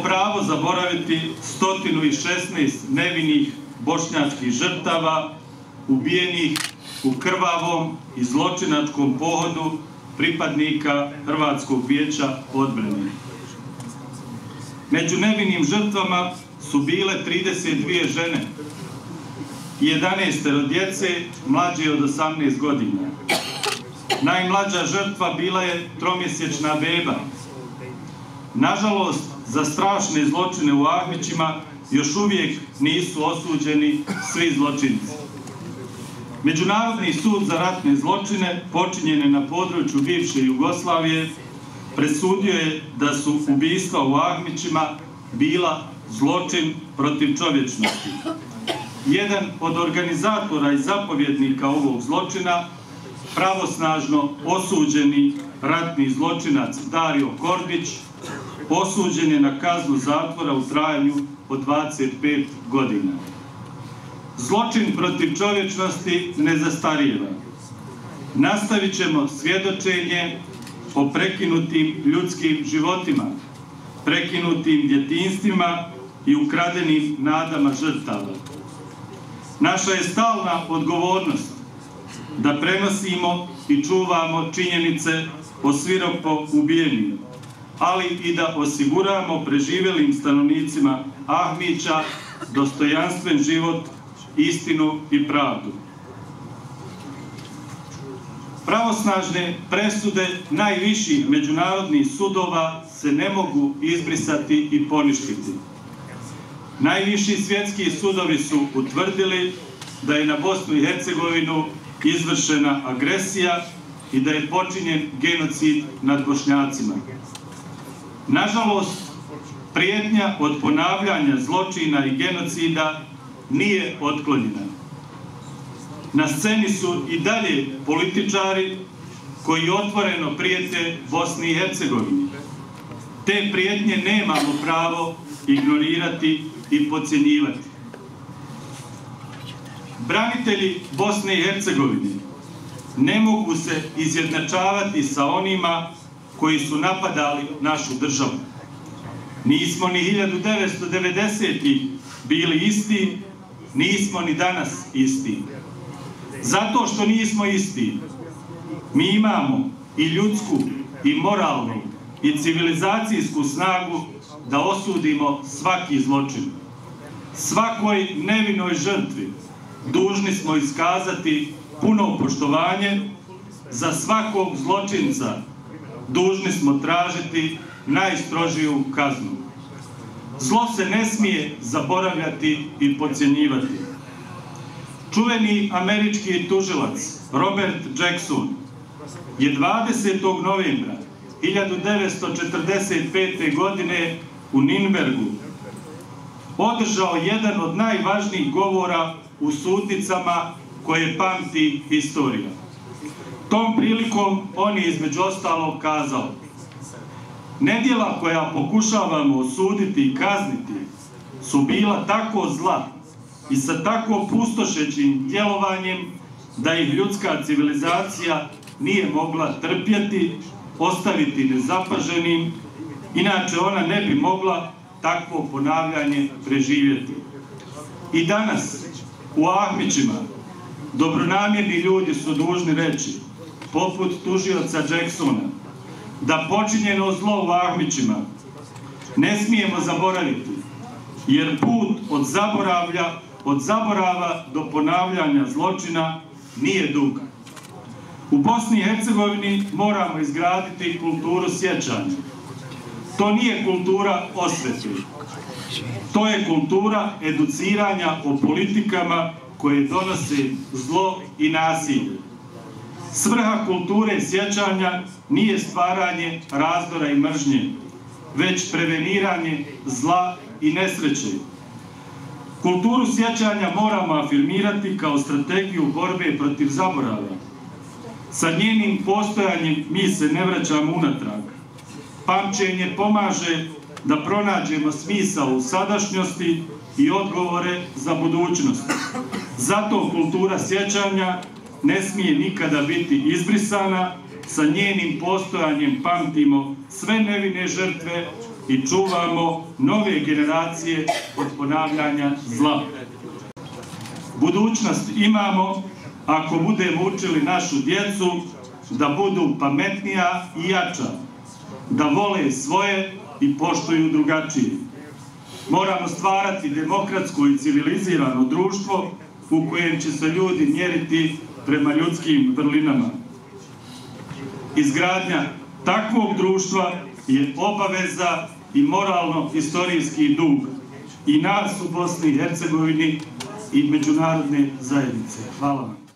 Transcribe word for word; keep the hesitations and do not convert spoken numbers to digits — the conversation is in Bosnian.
Nemamo pravo zaboraviti sto šesnaest nevinih bošnjačkih žrtava ubijenih u krvavom i zločinačkom pohodu pripadnika Hrvatskog vijeća odbrane. Među nevinim žrtvama su bile trideset dvije žene i jedanaest djece mlađe od osamnaest godina. Najmlađa žrtva bila je tromjesečna beba. Nažalost, za strašne zločine u Ahmićima još uvijek nisu osuđeni svi zločinci. Međunarodni sud za ratne zločine počinjene na području bivše Jugoslavije presudio je da su ubistva u Ahmićima bila zločin protiv čovječnosti. Jedan od organizatora i zapovjednika ovog zločina, pravosnažno osuđeni ratni zločinac Dario Kordić, osuđen je na kaznu zatvora u trajanju od dvadeset pet godina. Zločin protiv čovječnosti ne zastarijeva. Nastavit ćemo svjedočenje o prekinutim ljudskim životima, prekinutim djetinstvima i ukradenim nadama žrtava. Naša je stalna odgovornost da prenosimo i čuvamo činjenice o sviropo ubijenim, ali i da osiguramo preživjelim stanovnicima Ahmića dostojanstven život, istinu i pravdu. Pravosnažne presude najviših međunarodnih sudova se ne mogu izbrisati i poništiti. Najviši svjetski sudovi su utvrdili da je na Bosnu i Hercegovinu izvršena agresija i da je počinjen genocid nad Bošnjacima. Nažalost, prijetnja od ponavljanja zločina i genocida nije otklonjena. Na sceni su i dalje političari koji otvoreno prijete Bosni i Hercegovini. Te prijetnje nemamo pravo ignorirati i podcjenjivati. Branitelji Bosne i Hercegovine ne mogu se izjednačavati sa onima koji su napadali našu državu. Nismo ni hiljadu devetsto devedesetih bili isti, nismo ni danas isti. Zato što nismo isti, mi imamo i ljudsku, i moralnu, i civilizacijsku snagu da osudimo svaki zločin. Svakoj nevinoj žrtvi dužni smo iskazati puno poštovanje, za svakog zločinca dužni smo tražiti najstrožiju kaznu. Zlo se ne smije zaboravljati i podcjenjivati. Čuveni američki tužilac Robert Jackson je dvadesetog novembra hiljadu devetsto četrdeset pete. godine u Nürnbergu održao jedan od najvažnijih govora u sudnicama koje pamti istorija. Tom prilikom on je između ostalog kazao: nedjela koja pokušavamo osuditi i kazniti su bila tako zla i sa tako pustošećim djelovanjem da ih ljudska civilizacija nije mogla trpjeti, ostaviti nezapaženim, inače ona ne bi mogla takvo ponavljanje preživjeti. I danas u Ahmićima dobronamjerni ljudi su dužni reći, poput tužioca Jacksona, da počinjeno zlo u Ahmićima ne smijemo zaboraviti, jer put od zaboravlja, od zaborava do ponavljanja zločina nije dug. U Bosni i Hercegovini moramo izgraditi kulturu sjećanja. To nije kultura osvete. To je kultura educiranja o politikama koje donose zlo i nasilje. Svrha kulture sjećanja nije stvaranje razdora i mržnje, već preveniranje zla i nesreće. Kulturu sjećanja moramo afirmirati kao strategiju borbe protiv zaborava. Sa njenim postojanjem mi se ne vraćamo unatrag. Pamćenje pomaže da pronađemo smisao u sadašnjosti i odgovore za budućnost. Zato kultura sjećanja ne smije nikada biti izbrisana, sa njenim postojanjem pamtimo sve nevine žrtve i čuvamo nove generacije od ponavljanja zla. Budućnost imamo ako budemo učili našu djecu da budu pametnija i jača, da vole svoje i poštuju drugačije. Moramo stvarati demokratsko i civilizirano društvo u kojem će se ljudi mjeriti prema ljudskim vrlinama. Izgradnja takvog društva je obaveza i moralno-istorijski dug i nas u Bosni i Hercegovini i međunarodne zajednice. Hvala vam.